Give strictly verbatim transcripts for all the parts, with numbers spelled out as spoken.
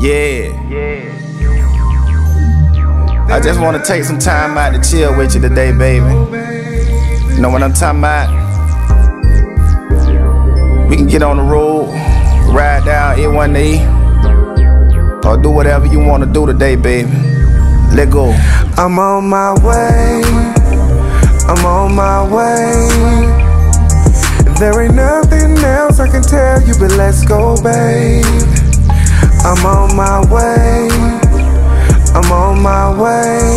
Yeah. I just want to take some time out to chill with you today, baby. You know what I'm talking about? We can get on the road, ride down A one A, or do whatever you want to do today, baby. Let go. I'm on my way, I'm on my way. There ain't nothing else I can tell you, but let's go, babe. I'm on my way, I'm on my way.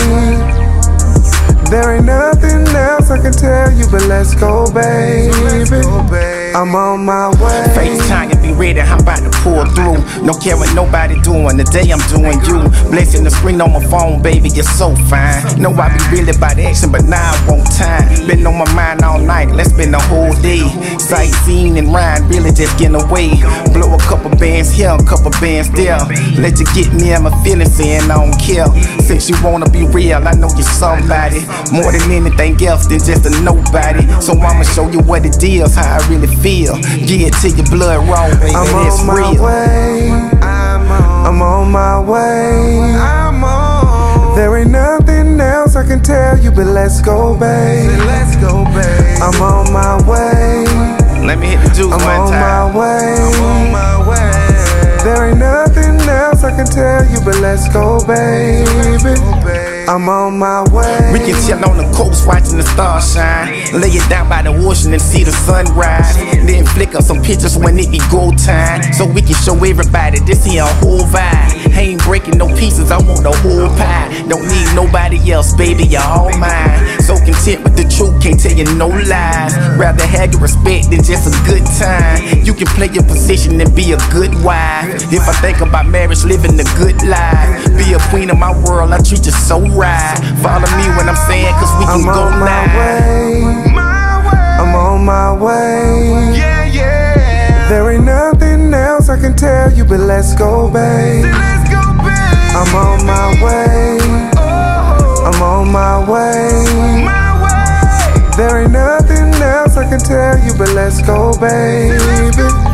There ain't nothing else I can tell you, but let's go, baby. I'm on my way. FaceTime and be ready, I'm about to pull through. No care what nobody doing, today I'm doing you. Blessing the screen on my phone, baby, you're so fine. Know I be really about action, but now I want time. Been on my mind all night, let's spend the whole day sightseeing and ride, really just getting away. Blow a couple bands here, a couple bands there. Let you get me and my feelings saying I don't care. Since you wanna be real, I know you're somebody. More than anything else than just a nobody. So I'ma show you what it is, how I really feel. Get it to your blood raw, baby, I'm it's on my real. way, I'm on, I'm on my way, I'm on. There ain't nothing else I can tell you, but let's go, babe. Let's go, babe. I'm on my way. Let me hit the juice I'm one on time. my way. I'm on my way. There ain't nothing else I can tell you, but let's go, baby. I'm on my way. We can chill on the coast watching the stars shine. Lay it down by the ocean and see the sunrise. Then flick up some pictures when it be go time, so we can show everybody this here a whole vibe. I ain't breaking no pieces, I want the whole pie. Don't need nobody else, baby, you're all mine. So content with the truth, can't tell you no lies. Rather have your respect than just a good time. You can play your position and be a good wife. If I think about marriage, living a good life. Be a queen of my world, I treat you so right. Follow me when I'm saying, cause we can I'm go on my way. I'm on my way. Yeah, yeah. There ain't nothing else I can tell you, but let's go, babe. Let's go, babe. I'm on my way. I'm on my way. My way. There ain't nothing else I can tell you, but let's go, baby.